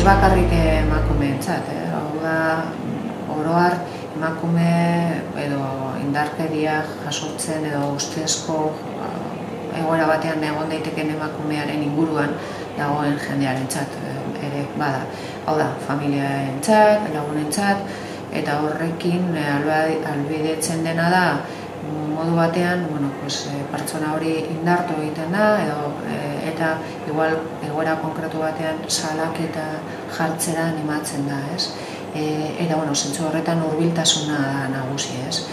ez bakarrik emakumeentzat, hau da, oro har emakume edo indarkeria jasotzen edo ustezko egoera batean egon daitekeen emakumearen inguruan dagoen jendearentzat ere bada. Hau da, familiarentzat, lagunentzat, eta horrekin ahalbidetzen dena da modu batean, pertsona hori indartu egiten da eta igual egoera konkretu batean salaketa jartzera animatzen da, ez? Eta, zentzu horretan hurbiltasuna da nagusi, ez?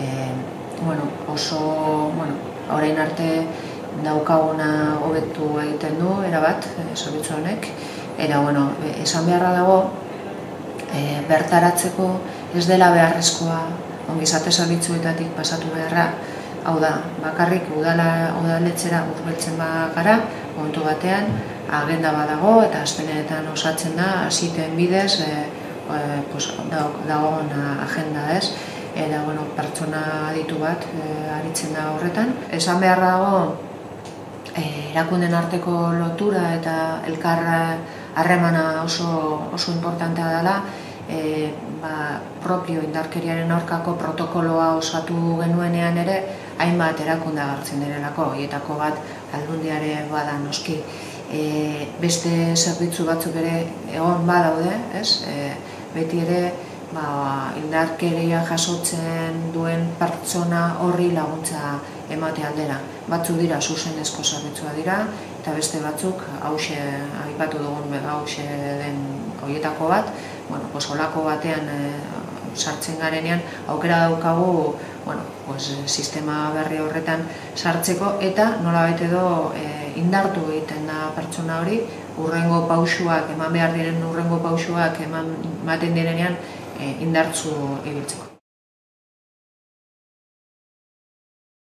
Orain arte daukaguna hobetu egiten du, erabat, zerbitzu honek, eta, esan beharra dago, bertaratzeko ez dela beharrezkoa ongizate zerbitzuetatik pasatu beharra, hau da, bakarrik udaletxera hurbiltzen bagara, momentu batean, agenda badago eta azkenetan osatzen da, hasiten bidez, dagoen agenda, ez? Eta, pertsona aditu bat aritzen da horretan. Esan beharra dago, erakunden arteko lotura eta elkar harremana oso importantea dela, propio indarkeriaren aurkako protokoloa osatu genuenean ere, hainbat erakunde agertzen direlako, horietako bat Aldundiare bada noski. Beste zerbitzu batzuk ere egon badaude, ez? Beti ere indarkeria jasotzen duen pertsona horri laguntza emate aldera. Batzuk dira zuzenezko zerbitzua dira, eta beste batzuk, hauxe aipatu dugun hauxe den horietako bat, olako batean sartzen garenean, aukera daukagu sistema berri horretan sartzeko, eta nolabait edo indartu egiten da pertsona hori, hurrengo pausuak, eman behar diren hurrengo pausuak ematen direnean indartsu ibiltzeko.